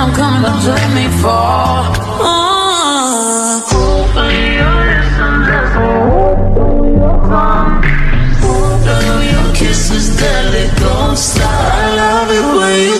I'm coming, don't let me fall. Open your lips and just love your kisses, deadly, don't stop. I love it when you